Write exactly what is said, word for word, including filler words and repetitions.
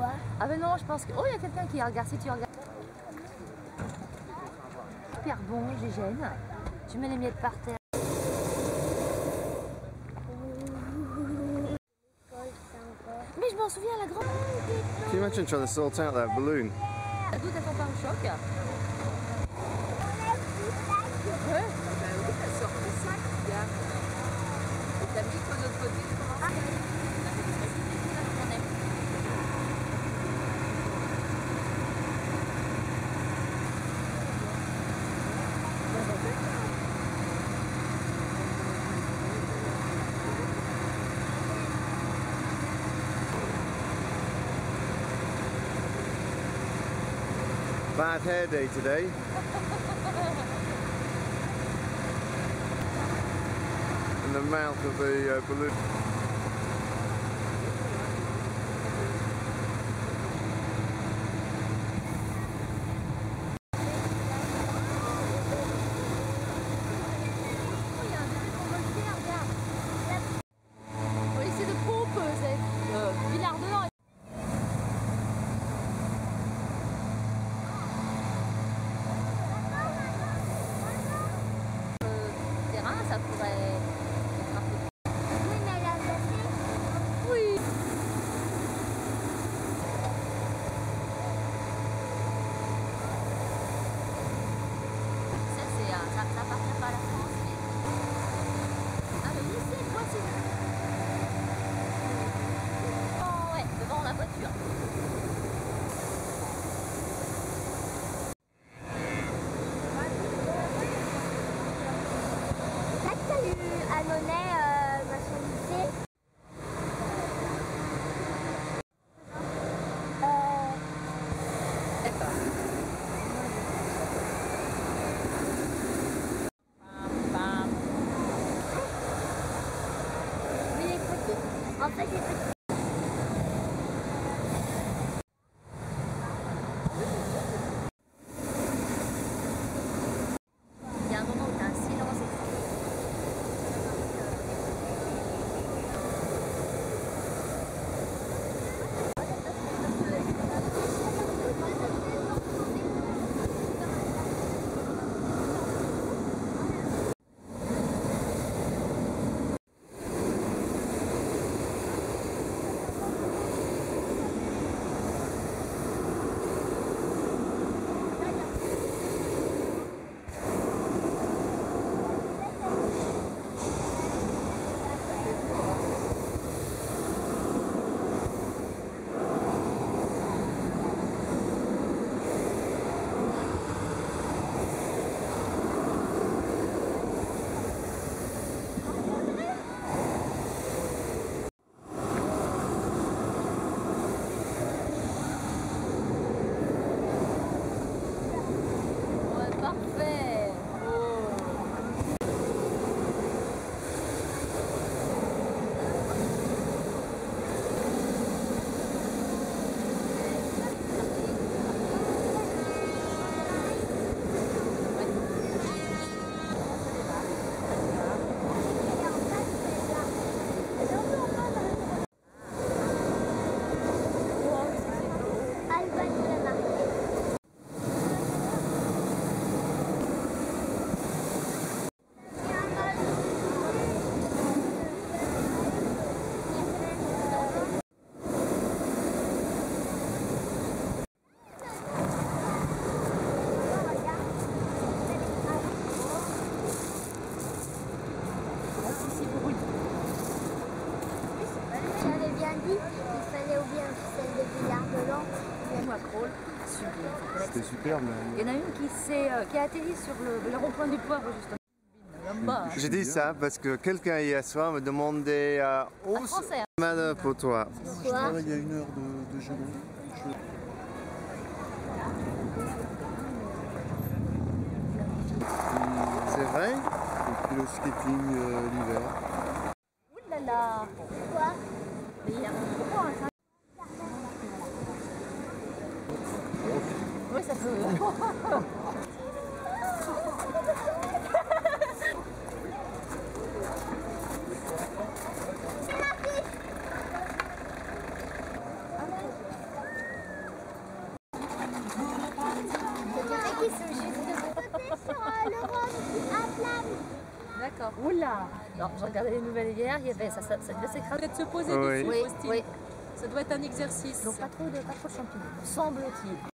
vois. Ah mais non, je pense que... Oh, il y a quelqu'un qui regarde, si tu regardes. Super bon, Gégène. Tu mets les miettes par terre. Mais je m'en souviens, la grande... Can you imagine trying to sort out that balloon? D'où t'as ton pain au choc? Ouais. Bah oui, t'as sorti ça, regarde. Et t'as mis de l'autre côté, comment ça? Bad hair day today. In the mouth of the uh, balloon. Au lycée de Pompe, c'est euh, Villard-de-Lans. Ça pourrait être un peu... Oui, mais elle a passé. Oui. Ça, c'est... Ça, ça appartient pas à la France, mais... Ah, le lycée, quoi, c'est... Oh, ouais, devant la voiture. Annonay, euh, dans son lycée. Euh... D'accord. Oui, écoute, en fait, écoute. Il y a un moment où tu as un silence. Parfait. Oh. J'avais bien dit qu'il fallait oublier celle de Villard-de-Lans. Macrol, super. C'était superbe. Il y en a une qui, euh, qui a atterri sur le, le rond-point du poivre, justement. Là-bas. J'ai dit ça parce que quelqu'un hier soir me demandait euh, où français, hein. Madame pour toi. Je travaille il y a une heure de, de gelée. Je... C'est vrai? J'ai fait le skating euh, l'hiver. Ouh là là. Quoi? Mais il y a pourquoi un ça? Oui, ça peut. D'accord. Oula. Alors, je regardais les nouvelles hier, il y avait ça, ça, ça devait s'écraser. Peut-être se poser Oui. dessus, Oui, Faustine. oui. Ça doit être un exercice. Donc pas trop de, pas trop de champignons, semble-t-il.